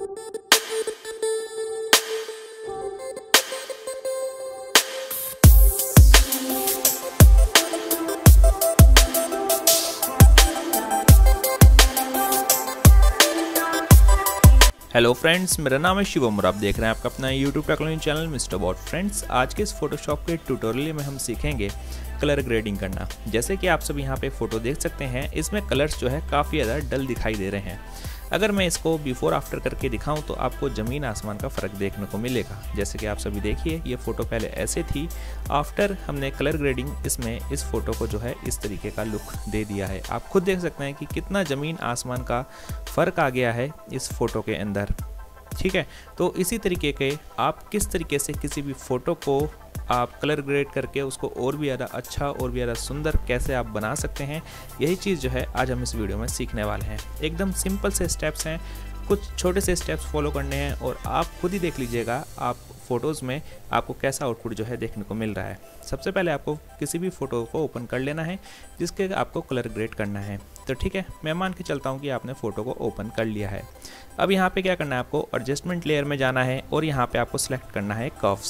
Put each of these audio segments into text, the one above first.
Hello friends, मेरा नाम है शिवम और आप देख रहे हैं आपका अपना YouTube technology channel Mister Bot. Friends, आज के इस फोटोशॉप के ट्यूटोरियल में हम सीखेंगे कलर ग्रेडिंग करना। जैसे कि आप सब यहाँ पे फोटो देख सकते हैं, इसमें कलर्स जो है काफ़ी ज़्यादा डल दिखाई दे रहे हैं। अगर मैं इसको बिफोर आफ्टर करके दिखाऊं तो आपको ज़मीन आसमान का फ़र्क देखने को मिलेगा। जैसे कि आप सभी देखिए, ये फ़ोटो पहले ऐसे थी, आफ्टर हमने कलर ग्रेडिंग इसमें इस फ़ोटो को जो है इस तरीके का लुक दे दिया है। आप खुद देख सकते हैं कि कितना ज़मीन आसमान का फ़र्क आ गया है इस फ़ोटो के अंदर। ठीक है, तो इसी तरीके के आप किस तरीके से किसी भी फ़ोटो को आप कलर ग्रेड करके उसको और भी ज़्यादा अच्छा और भी ज़्यादा सुंदर कैसे आप बना सकते हैं, यही चीज़ जो है आज हम इस वीडियो में सीखने वाले हैं। एकदम सिंपल से स्टेप्स हैं, कुछ छोटे से स्टेप्स फॉलो करने हैं और आप खुद ही देख लीजिएगा आप फ़ोटोज़ में आपको कैसा आउटपुट जो है देखने को मिल रहा है। सबसे पहले आपको किसी भी फ़ोटो को ओपन कर लेना है जिसके आपको कलर ग्रेड करना है। तो ठीक है, मैं मान के चलता हूँ कि आपने फ़ोटो को ओपन कर लिया है। अब यहाँ पे क्या करना है, आपको एडजस्टमेंट लेयर में जाना है और यहाँ पे आपको सेलेक्ट करना है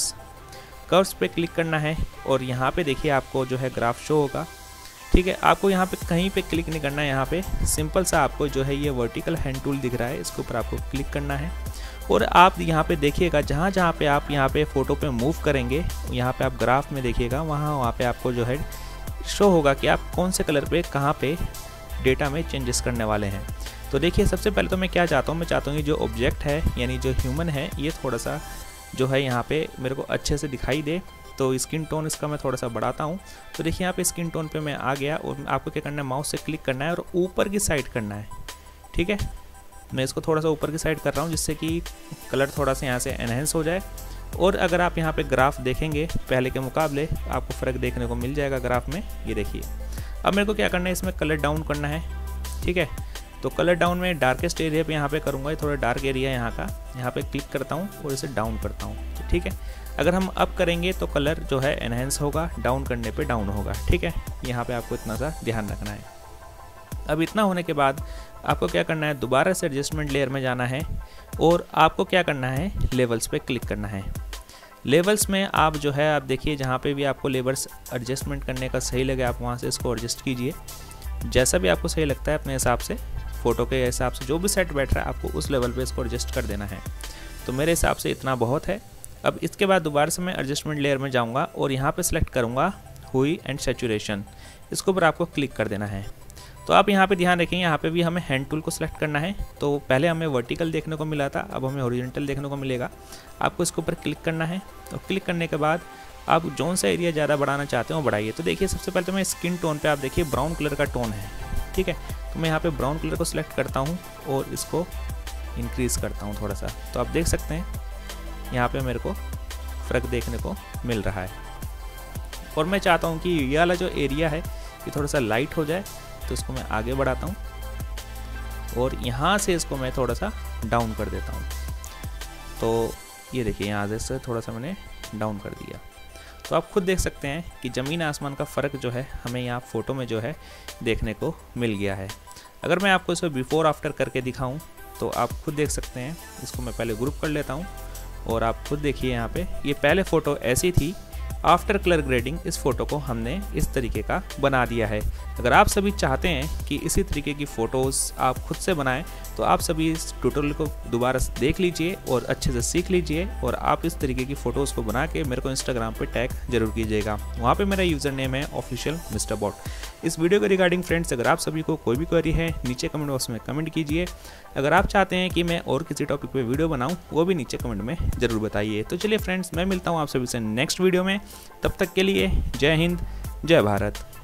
कर्व्स पे क्लिक करना है और यहाँ पे देखिए आपको जो है ग्राफ शो होगा। ठीक है, आपको यहाँ पे कहीं पे क्लिक नहीं करना है, यहाँ पे सिंपल सा आपको जो है ये वर्टिकल हैंड टूल दिख रहा है, इसके ऊपर आपको क्लिक करना है और आप यहाँ पे देखिएगा जहाँ जहाँ पे आप यहाँ पे फ़ोटो पे मूव करेंगे, यहाँ पे आप ग्राफ में देखिएगा वहाँ पे आपको जो है शो होगा कि आप कौन से कलर पे कहाँ पे डेटा में चेंजेस करने वाले हैं। तो देखिए, सबसे पहले तो मैं क्या चाहता हूँ, मैं चाहता हूँ कि जो ऑब्जेक्ट है यानी जो ह्यूमन है ये थोड़ा सा जो है यहाँ पे मेरे को अच्छे से दिखाई दे। तो स्किन टोन इसका मैं थोड़ा सा बढ़ाता हूँ। तो देखिए यहाँ पे स्किन टोन पे मैं आ गया और आपको क्या करना है, माउस से क्लिक करना है और ऊपर की साइड करना है। ठीक है, मैं इसको थोड़ा सा ऊपर की साइड कर रहा हूँ जिससे कि कलर थोड़ा सा यहाँ से एनहेंस हो जाए। और अगर आप यहाँ पे ग्राफ देखेंगे पहले के मुकाबले आपको फ़र्क देखने को मिल जाएगा ग्राफ में। ये देखिए, अब मेरे को क्या करना है, इसमें कलर डाउन करना है। ठीक है, तो कलर डाउन में डार्केस्ट एरिया पे यहाँ पे करूँगा, ये थोड़ा डार्क एरिया यहाँ का, यहाँ पे क्लिक करता हूँ और इसे डाउन करता हूँ। तो ठीक है, अगर हम अप करेंगे तो कलर जो है एनहेंस होगा, डाउन करने पे डाउन होगा। ठीक है, यहाँ पे आपको इतना सा ध्यान रखना है। अब इतना होने के बाद आपको क्या करना है, दोबारा से एडजस्टमेंट लेयर में जाना है और आपको क्या करना है, लेवल्स पे क्लिक करना है। लेवल्स में आप जो है आप देखिए जहाँ पे भी आपको लेवल्स एडजस्टमेंट करने का सही लगे आप वहाँ से इसको एडजस्ट कीजिए, जैसा भी आपको सही लगता है अपने हिसाब से, फ़ोटो के हिसाब से जो भी सेट बैठ रहा है आपको उस लेवल पे इसको एडजस्ट कर देना है। तो मेरे हिसाब से इतना बहुत है। अब इसके बाद दोबारा से मैं एडजस्टमेंट लेयर में जाऊँगा और यहाँ पे सिलेक्ट करूँगा हुई एंड सैचुरेशन, इसके ऊपर आपको क्लिक कर देना है। तो आप यहाँ पे ध्यान रखेंगे, यहाँ पे भी हमें हैंड टूल को सिलेक्ट करना है। तो पहले हमें वर्टिकल देखने को मिला था, अब हमें हॉरिजॉन्टल देखने को मिलेगा। आपको इसके ऊपर क्लिक करना है और क्लिक करने के बाद आप जोन सा एरिया ज़्यादा बढ़ाना चाहते हो बढ़ाइए। तो देखिए, सबसे पहले तो मैं स्किन टोन पे आप देखिए ब्राउन कलर का टोन है। ठीक है, तो मैं यहाँ पे ब्राउन कलर को सिलेक्ट करता हूँ और इसको इंक्रीज़ करता हूँ थोड़ा सा। तो आप देख सकते हैं यहाँ पे मेरे को फ़र्क देखने को मिल रहा है। और मैं चाहता हूँ कि ये वाला जो एरिया है ये थोड़ा सा लाइट हो जाए, तो इसको मैं आगे बढ़ाता हूँ और यहाँ से इसको मैं थोड़ा सा डाउन कर देता हूँ। तो ये देखिए, यहाँ से थोड़ा सा मैंने डाउन कर दिया। तो आप खुद देख सकते हैं कि ज़मीन आसमान का फ़र्क जो है हमें यहाँ फ़ोटो में जो है देखने को मिल गया है। अगर मैं आपको इसे बिफ़ोर आफ्टर करके दिखाऊं तो आप खुद देख सकते हैं। इसको मैं पहले ग्रुप कर लेता हूं और आप खुद देखिए यहाँ पे ये पहले फ़ोटो ऐसी थी, आफ्टर कलर ग्रेडिंग इस फ़ोटो को हमने इस तरीके का बना दिया है। अगर आप सभी चाहते हैं कि इसी तरीके की फ़ोटोज़ आप खुद से बनाएं तो आप सभी इस ट्यूटोरियल को दोबारा से देख लीजिए और अच्छे से सीख लीजिए और आप इस तरीके की फ़ोटोज़ को बना के मेरे को इंस्टाग्राम पे टैग जरूर कीजिएगा। वहाँ पे मेरा यूज़र नेम है ऑफिशियल मिस्टर बॉट। इस वीडियो के रिगार्डिंग फ्रेंड्स, अगर आप सभी को कोई भी क्वेरी है नीचे कमेंट बॉक्स में कमेंट कीजिए। अगर आप चाहते हैं कि मैं और किसी टॉपिक पे वीडियो बनाऊं वो भी नीचे कमेंट में ज़रूर बताइए। तो चलिए फ्रेंड्स, मैं मिलता हूं आप सभी से नेक्स्ट वीडियो में। तब तक के लिए जय हिंद, जय भारत।